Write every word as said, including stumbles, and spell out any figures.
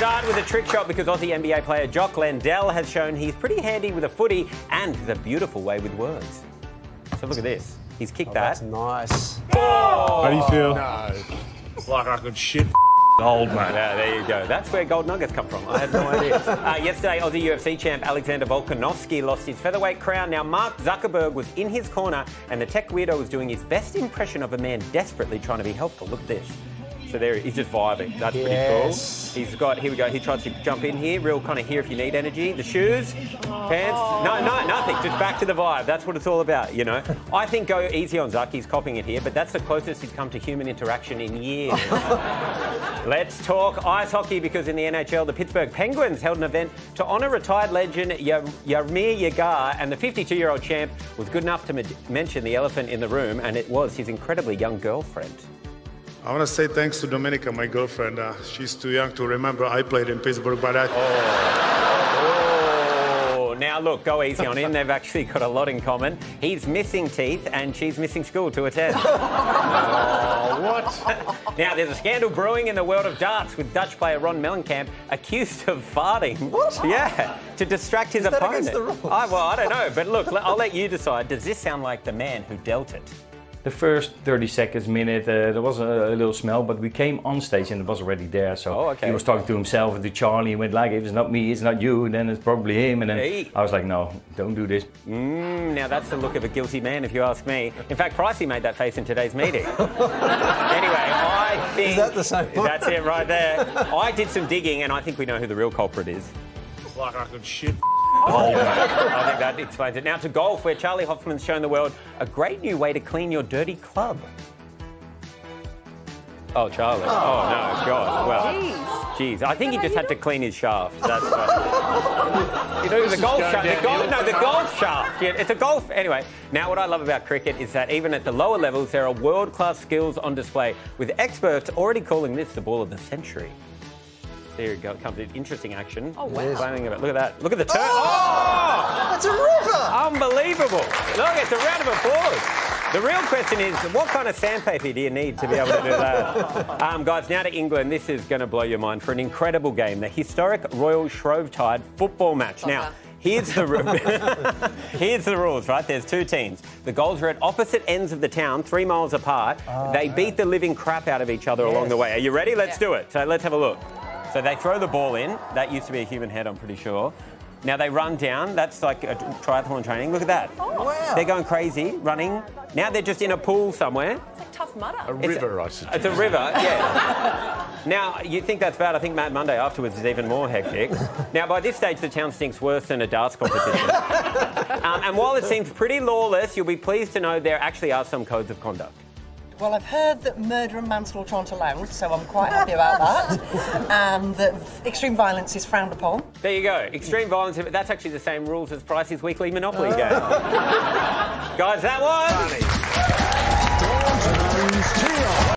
start with a trick shot because Aussie N B A player Jock Landale has shown he's pretty handy with a footy and has a beautiful way with words. So look at this. He's kicked Oh, that. That's nice. Oh! How do you feel? No. Like I could shit gold, mate. Yeah, there you go. That's where gold nuggets come from. I had no idea. Uh, yesterday, Aussie U F C champ Alexander Volkanovski lost his featherweight crown. Now, Mark Zuckerberg was in his corner and the tech weirdo was doing his best impression of a man desperately trying to be helpful. Look at this. So there, he's just vibing. That's Yes. pretty cool. He's got, here we go, he tries to jump in here, real kind of here if you need energy. The shoes, pants, no, no, nothing. Just back to the vibe. That's what it's all about, you know. I think go easy on Zuck, he's copying it here, but that's the closest he's come to human interaction in years. Let's talk ice hockey because in the N H L, the Pittsburgh Penguins held an event to honour retired legend Jaromir Jagr, and the fifty-two-year-old champ was good enough to mention the elephant in the room, and it was his incredibly young girlfriend. I want to say thanks to Dominica, my girlfriend. Uh, she's too young to remember I played in Pittsburgh, but I... Oh. Oh, now look, go easy on him. They've actually got a lot in common. He's missing teeth and she's missing school to attend. Oh, what? Now, there's a scandal brewing in the world of darts with Dutch player Ron Mellencamp accused of farting. What? Yeah, to distract his Is that opponent. against the rules? I, well, I don't know, but look, I'll let you decide. Does this sound like the man who dealt it? The first thirty seconds, minute, uh, there was a, a little smell, but we came on stage and it was already there. So Oh, okay. he was talking to himself and to Charlie and went like, if it's not me, it's not you, and then it's probably him. And then Hey. I was like, no, don't do this. Mm, now, that's the look of a guilty man, if you ask me. In fact, Pricey made that face in today's meeting. Anyway, I think... Is that the same one? That's it right there. I did some digging and I think we know who the real culprit is. Like I could shit Oh, I think that explains it. Now to golf, where Charlie Hoffman's shown the world a great new way to clean your dirty club. Oh, Charlie. Oh, no, God. Well, geez. I think he just had to clean his shaft. That's right. You know, the golf shaft. The golf, no, the golf shaft. Yeah, it's a golf. Anyway, now what I love about cricket is that even at the lower levels, there are world-class skills on display, with experts already calling this the ball of the century. There you go. Comes in interesting action. Oh, wow. Yes. Flaming about. Look at that. Look at the turn. Oh! That's a ripper! Unbelievable. Look, it's a round of applause. The real question is, what kind of sandpaper do you need to be able to do that? um, guys, now to England. This is going to blow your mind for an incredible game, the historic Royal Shrovetide football match. Now, here's the, here's the rules, right? There's two teams. The goals are at opposite ends of the town, three miles apart. Oh, they beat the living crap out of each other along the way. Are you ready? Let's Yeah. do it. So let's have a look. So they throw the ball in. That used to be a human head, I'm pretty sure. Now they run down. That's like a triathlon training. Look at that. Oh. Wow. They're going crazy, running. Now they're just in a pool somewhere. It's like Tough Mudder. A river, I suggest. It's a river, yeah. Now, you think that's bad. I think Mad Monday afterwards is even more hectic. Now, by this stage, the town stinks worse than a darts competition. um, and while it seems pretty lawless, you'll be pleased to know there actually are some codes of conduct. Well, I've heard that murder and manslaughter aren't allowed, so I'm quite happy about that. And that extreme violence is frowned upon. There you go. Extreme violence, that's actually the same rules as Pricey's weekly Monopoly game. Guys, that was...